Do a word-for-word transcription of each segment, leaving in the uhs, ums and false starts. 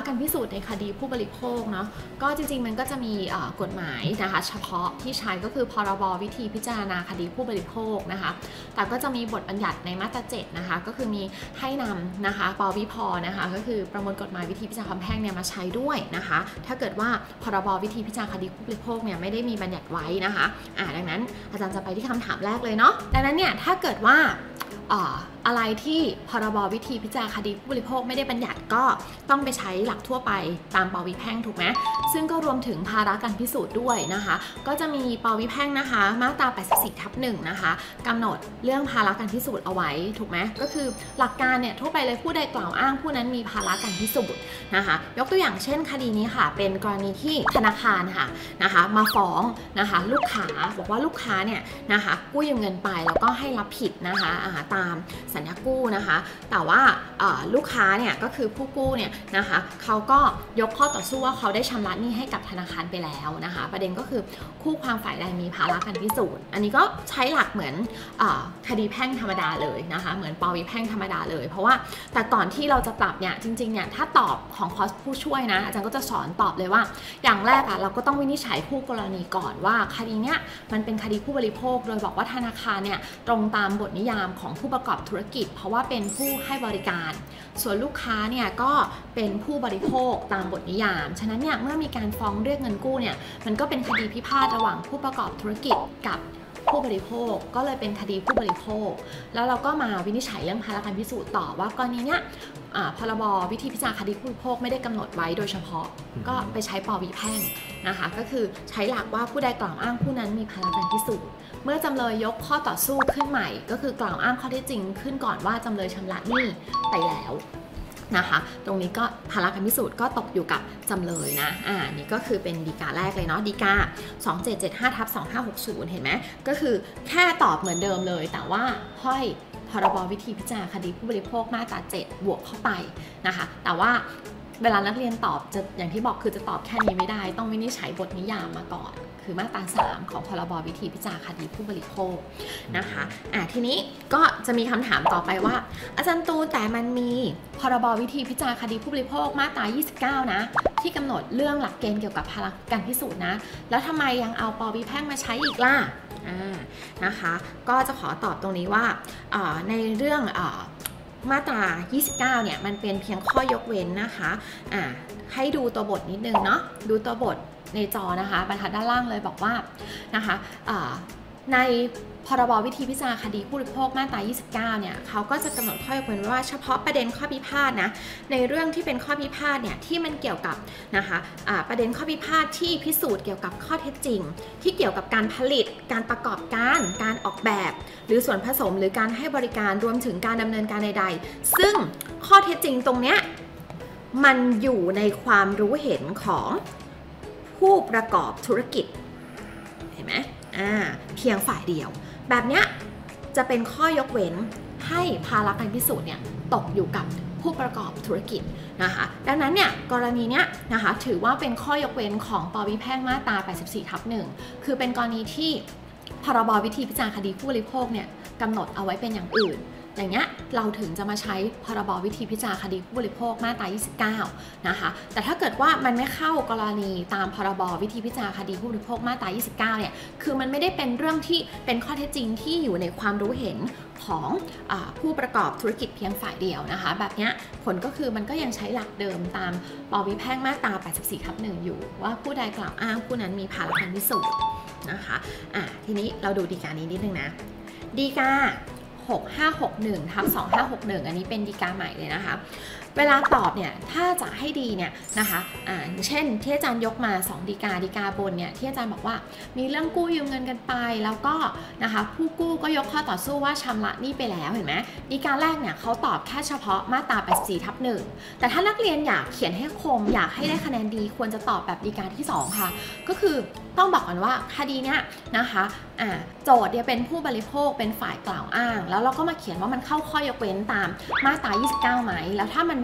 การพิสูจน์ในคดีผู้บริโภคเนาะก็จริงๆมันก็จะมีกฎหมายนะคะเฉพาะที่ใช้ก็คือพรบวิธีพิจารณาคดีผู้บริโภคนะคะแต่ก็จะมีบทบัญญัติในมาตราเจ็ดนะคะก็คือมีให้นำนะคะปวิพนะคะก็คือประมวลกฎหมายวิธีพิจารณาความแพ่งเนี่ยมาใช้ด้วยนะคะถ้าเกิดว่าพรบวิธีพิจารณาคดีผู้บริโภคเนี่ยไม่ได้มีบัญญัติไว้นะคะอ่าดังนั้นอาจารย์จะไปที่คำถามแรกเลยเนาะดังนั้นเนี่ยถ้าเกิดว่าอะไรที่พรบวิธีพิจารณาคดีผู้บริโภคไม่ได้บัญญัติก็ต้องไปใช้หลักทั่วไปตามปวิแพ่งถูกไหมซึ่งก็รวมถึงภาระการพิสูจน์ด้วยนะคะก็จะมีปวิแพ่งนะคะมาตราแปดสิบสี่ทับหนึ่งนะคะกำหนดเรื่องภาระการพิสูจน์เอาไว้ถูกไหมก็คือหลักการเนี่ยทั่วไปเลยผู้ใดกล่าวอ้างผู้นั้นมีภาระการพิสูจน์นะคะยกตัวอย่างเช่นคดีนี้ค่ะเป็นกรณีที่ธนาคารค่ะนะคะมาฟ้องนะคะลูกค้าบอกว่าลูกค้าเนี่ยนะคะกู้ยืมเงินไปแล้วก็ให้รับผิดนะคะตามสัญญากู้นะคะแต่ว่าลูกค้าเนี่ยก็คือผู้กู้เนี่ยนะคะเขาก็ยกข้อต่อสู้ว่าเขาได้ชำระหนี้ให้กับธนาคารไปแล้วนะคะประเด็นก็คือคู่ความฝ่ายใดมีภาระการพิสูจน์อันนี้ก็ใช้หลักเหมือนคดีแพ่งธรรมดาเลยนะคะเหมือนปวิแพ่งธรรมดาเลยเพราะว่าแต่ก่อนที่เราจะปรับเนี่ยจริงๆเนี่ยถ้าตอบของคอร์สผู้ช่วยนะอาจารย์ก็จะสอนตอบเลยว่าอย่างแรกอะเราก็ต้องวินิจฉัยคู่กรณีก่อนว่าคดีเนี้ยมันเป็นคดีผู้บริโภคโดยบอกว่าธนาคารเนี่ยตรงตามบทนิยามของผู้ประกอบธุรกิจเพราะว่าเป็นผู้ให้บริการส่วนลูกค้าเนี่ยก็เป็นผู้บริโภคตามบทนิยามฉะนั้นเนี่ยเมื่อมีการฟ้องเรียกเงินกู้เนี่ยมันก็เป็นคดีพิพาทระหว่างผู้ประกอบธุรกิจกับผู้บริโภคก็เลยเป็นคดีผู้บริโภคแล้วเราก็มาวินิจฉัยเรื่องภาระการพิสูจน์ต่อว่ากรณีเนี้ยพรบวิธีพิจารณาคดีผู้บริโภคไม่ได้กำหนดไว้โดยเฉพาะก็ไปใช้ปวิแพ่งนะคะก็คือใช้หลักว่าผู้ใดกล่าวอ้างผู้นั้นมีภาระการพิสูจน์เมื่อจำเลยยกข้อต่อสู้ขึ้นใหม่ก็คือกล่าวอ้างข้อเท็จจริงขึ้นก่อนว่าจำเลยชำระหนี้ไปแล้วนะคะตรงนี้ก็ภาระการพิสูจน์ก็ตกอยู่กับจำเลยนะอ่านี่ก็คือเป็นฎีกาแรกเลยเนาะฎีกา สองเจ็ดเจ็ดห้าทับสองห้าหกศูนย์ เห็นไหมก็คือแค่ตอบเหมือนเดิมเลยแต่ว่าห้อยพรบวิธีพิจารณาคดีผู้บริโภคมาตราเจ็ดบวกเข้าไปนะคะแต่ว่าเวลานักเรียนตอบจะอย่างที่บอกคือจะตอบแค่นี้ไม่ได้ต้องวินิจฉัยบทนิยามมาก่อนคือมาตราสามของพรบวิธีพิจารณาคดีผู้บริโภคนะคะอ่ะทีนี้ก็จะมีคำถามต่อไปว่าอาจารย์ตูแต่มันมีพรบวิธีพิจารณาคดีผู้บริโภคมาตรายี่สิบเก้านะที่กำหนดเรื่องหลักเกณฑ์เกี่ยวกับภาระการพิสูจน์นะแล้วทำไมยังเอาปวิแพ่งมาใช้อีกล่ะอ่านะคะก็จะขอตอบตรงนี้ว่าในเรื่องมาตรายี่สิบเก้าเนี่ยมันเป็นเพียงข้อยกเว้นนะคะอ่าให้ดูตัวบทนิดนึงเนาะดูตัวบทในจอนะคะบรรทัดด้านล่างเลยบอกว่านะคะในพรบวิธีพิจารณาคดีผู้บริโภคมาตรายี่สิบเก้าเนี่ยเขาก็จะกำหนดข้อยกเว้นว่าเฉพาะประเด็นข้อพิพาทนะในเรื่องที่เป็นข้อพิพาทเนี่ยที่มันเกี่ยวกับนะคะประเด็นข้อพิพาทที่พิสูจน์เกี่ยวกับข้อเท็จจริงที่เกี่ยวกับการผลิตการประกอบการการออกแบบหรือส่วนผสมหรือการให้บริการรวมถึงการดำเนินการใดๆซึ่งข้อเท็จจริงตรงเนี้ยมันอยู่ในความรู้เห็นของผู้ประกอบธุรกิจเห็นไหมอ่าเพียงฝ่ายเดียวแบบเนี้ยจะเป็นข้อยกเว้นให้ภาระการพิสูจน์เนี่ยตกอยู่กับผู้ประกอบธุรกิจนะคะดังนั้นเนี่ยกรณีเนี้ยนะคะถือว่าเป็นข้อยกเว้นของปวิแพ่งมาตราแปดสิบสี่ทับหนึ่งคือเป็นกรณีที่พรบวิธีพิจารณาคดีผู้บริโภคเนี่ยกำหนดเอาไว้เป็นอย่างอื่นอย่างเงี้ยเราถึงจะมาใช้พรบวิธีพิจารณาคดีผู้บริโภคมาตรายี่สิบเก้านะคะแต่ถ้าเกิดว่ามันไม่เข้ากรณีตามพรบวิธีพิจารณาคดีผู้บริโภคมาตรายี่สิบเก้าเนี่ยคือมันไม่ได้เป็นเรื่องที่เป็นข้อเท็จจริงที่อยู่ในความรู้เห็นของอ่าผู้ประกอบธุรกิจเพียงฝ่ายเดียวนะคะแบบเนี้ยผลก็คือมันก็ยังใช้หลักเดิมตามปวิแพ่งมาตราแปดสิบสี่ทับหนึ่งอยู่ว่าผู้ใดกล่าวอ้างผู้นั้นมีภาระการพิสูจน์นะคะอ่ะทีนี้เราดูฎีกานี้นิดนึงนะฎีกาหกห้าหกหนึ่งทับสองห้าหกหนึ่งอันนี้เป็นฎีกาใหม่เลยนะคะเวลาตอบเนี่ยถ้าจะให้ดีเนี่ยนะคะอ่าเช่นที่อาจารย์ยกมาสองฎีกาฎีกาบนเนี่ยที่อาจารย์บอกว่ามีเรื่องกู้ยืมเงินกันไปแล้วก็นะคะผู้กู้ก็ยกข้อต่อสู้ว่าชำระหนี้ไปแล้วเห็นไหมฎีกาแรกเนี่ยเขาตอบแค่เฉพาะมาตราแปดสิบสี่ทับหนึ่งแต่ถ้านักเรียนอยากเขียนให้คมอยากให้ได้คะแนนดีควรจะตอบแบบฎีกาที่สองค่ะก็คือต้องบอกก่อนว่าคดีเนี้ยนะคะอ่าโจทย์เนี่ยเป็นผู้บริโภคเป็นฝ่ายกล่าวอ้างแล้วเราก็มาเขียนว่ามันเข้าข้อยกเว้นตามมาตรายี่สิบเก้าไหมแล้วถ้ามันไม่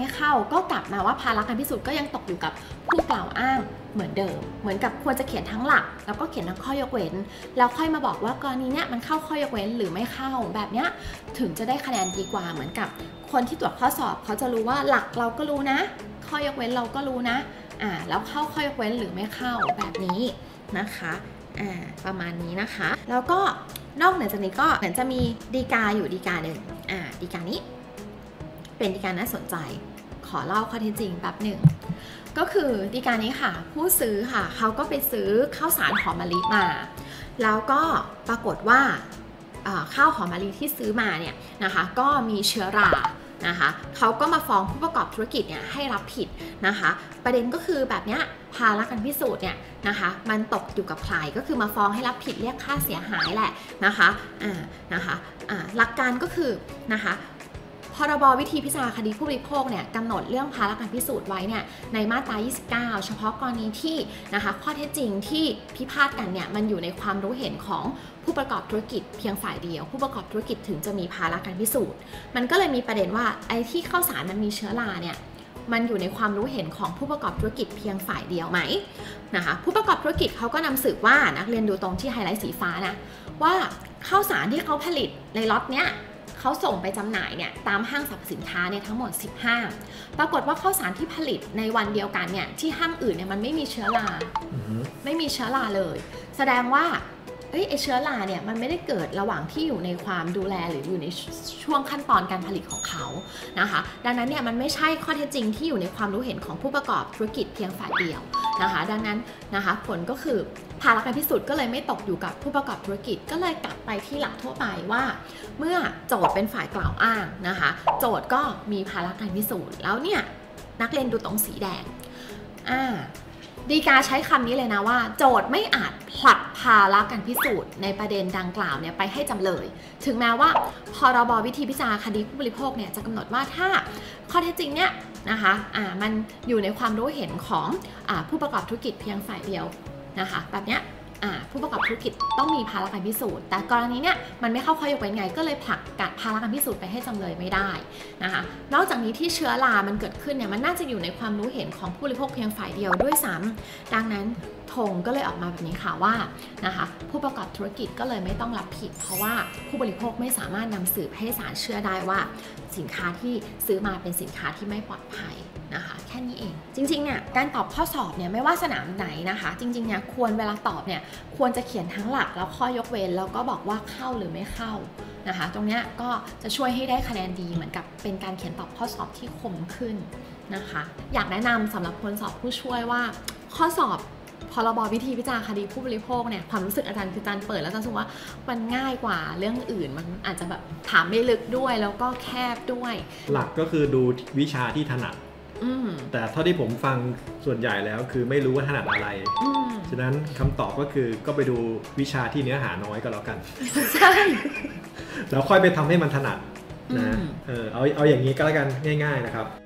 ไม่เข้าก็กลับมาว่าภาระการพิสูจน์ก็ยังตกอยู่กับผู้กล่าวอ้างเหมือนเดิมเหมือนกับควรจะเขียนทั้งหลักแล้วก็เขียนทั้งข้อยกเว้นแล้วค่อยมาบอกว่ากรณีเนี้ยมันเข้าข้อยกเว้นหรือไม่เข้าแบบเนี้ยถึงจะได้คะแนนดีกว่าเหมือนกับคนที่ตรวจข้อสอบเขาจะรู้ว่าหลักเราก็รู้นะข้อยกเว้นเราก็รู้นะอ่าแล้วเข้าข้อยกเว้นหรือไม่เข้าแบบนี้นะคะอ่าประมาณนี้นะคะแล้วก็นอกเหนือจากนี้ก็เหมือนจะมีฎีกาอยู่ฎีกาหนึ่งอ่าฎีกานี้เป็นฎีกาน่าสนใจขอเล่าข้อเท็จจริงแป๊บหนึ่งก็คือฎีกานี้ค่ะผู้ซื้อค่ะเขาก็ไปซื้อข้าวสารหอมมะลิมาแล้วก็ปรากฏว่าข้าวหอมมะลิที่ซื้อมาเนี่ยนะคะก็มีเชื้อรานะคะเขาก็มาฟ้องผู้ประกอบธุรกิจเนี่ยให้รับผิดนะคะประเด็นก็คือแบบเนี้ยภาระการพิสูจน์เนี่ยนะคะมันตกอยู่กับใครก็คือมาฟ้องให้รับผิดเรียกค่าเสียหายแหละนะคะอ่านะคะอ่าหลักการก็คือนะคะพรบวิธีพิจารณาคดีผู้บริโภคเนี่ยกำหนดเรื่องภาระการพิสูจน์ไว้เนี่ยในมาตรายี่สิบเก้าเฉพาะกรณีที่นะคะข้อเท็จจริงที่พิพาทกันเนี่ยมันอยู่ในความรู้เห็นของผู้ประกอบธุรกิจเพียงฝ่ายเดียวผู้ประกอบธุรกิจถึงจะมีภาระการพิสูจน์มันก็เลยมีประเด็นว่าไอ้ที่ข้าวสารมันมีเชื้อราเนี่ยมันอยู่ในความรู้เห็นของผู้ประกอบธุรกิจเพียงฝ่ายเดียวไหมนะคะผู้ประกอบธุรกิจเขาก็นำสืบว่านักเรียนดูตรงที่ไฮไลท์สีฟ้านะว่าข้าวสารที่เขาผลิตในล็อตเนี้ยเขาส่งไปจำหน่ายเนี่ยตามห้างสรรพสินค้าเนี่ยทั้งหมดสิบห้างปรากฏว่าข้าวสารที่ผลิตในวันเดียวกันเนี่ยที่ห้างอื่นเนี่ยมันไม่มีเชื้อรา mm-hmm. ไม่มีเชื้อราเลยแสดงว่าเอ้ยไอเชื้อราเนี่ยมันไม่ได้เกิดระหว่างที่อยู่ในความดูแลหรืออยู่ในช่วงขั้นตอนการผลิตของเขานะคะดังนั้นเนี่ยมันไม่ใช่ข้อเท็จจริงที่อยู่ในความรู้เห็นของผู้ประกอบธุรกิจเพียงฝ่ายเดียวนะคะดังนั้นนะคะผลก็คือภาระการพิสูจน์ก็เลยไม่ตกอยู่กับผู้ประกอบธุรกิจก็เลยกลับไปที่หลักทั่วไปว่าเมื่อโจทย์เป็นฝ่ายกล่าวอ้างนะคะโจทย์ก็มีภาระการพิสูจน์แล้วเนี่ยนักเรียนดูตรงสีแดงอ่าฎีกาใช้คำนี้เลยนะว่าโจทย์ไม่อาจผลักภาระการพิสูจน์ในประเด็นดังกล่าวเนี่ยไปให้จำเลยถึงแม้ว่าพรบวิธีพิจารณาคดีผู้บริโภคเนี่ยจะกำหนดว่าถ้าข้อเท็จจริงเนี่ยนะคะอ่ามันอยู่ในความรู้เห็นของอ่าผู้ประกอบธุรกิจเพียงฝ่ายเดียวนะคะแบบเนี้ยผู้ประกอบธุรกิจต้องมีภาระการพิสูจน์แต่กรณีเนี้ยมันไม่เข้าข้อยกเว้นไงก็เลยผลักกัดภาระการพิสูจน์ไปให้จำเลยไม่ได้นะคะนอกจากนี้ที่เชื้อรามันเกิดขึ้นเนี่ยมันน่าจะอยู่ในความรู้เห็นของผู้บริโภคเพียงฝ่ายเดียวด้วยซ้ำดังนั้นธงก็เลยออกมาแบบนี้ค่ะว่านะคะผู้ประกอบธุรกิจก็เลยไม่ต้องรับผิดเพราะว่าผู้บริโภคไม่สามารถนำสืบให้ศาลเชื่อได้ว่าสินค้าที่ซื้อมาเป็นสินค้าที่ไม่ปลอดภัยนะคะแค่นี้เองจริงๆเนี่ยการตอบข้อสอบเนี่ยไม่ว่าสนามไหนนะคะจริงๆเนี่ยควรเวลาตอบเนี่ยควรจะเขียนทั้งหลักแล้วข้อยกเว้นแล้วก็บอกว่าเข้าหรือไม่เข้านะคะตรงเนี้ยก็จะช่วยให้ได้คะแนนดีเหมือนกับเป็นการเขียนตอบข้อสอบที่คมขึ้นนะคะอยากแนะนำสำหรับคนสอบผู้ช่วยว่าข้อสอบพรบวิธีพิจารณาคดีผู้บริโภคเนี่ยความรู้สึกอาจารย์คืออาจารย์เปิดแล้วอาจารย์รู้สึกว่ามันง่ายกว่าเรื่องอื่นมันอาจจะแบบถามไม่ลึกด้วยแล้วก็แคบด้วยหลักก็คือดูวิชาที่ถนัดแต่เท่าที่ผมฟังส่วนใหญ่แล้วคือไม่รู้ว่าถนัดอะไรฉะนั้นคำตอบก็คือก็ไปดูวิชาที่เนื้อหาน้อยก็แล้วกันใช่แล้วค่อยไปทำให้มันถนัดนะเออเอาเอาอย่างนี้ก็แล้วกันง่ายๆนะครับ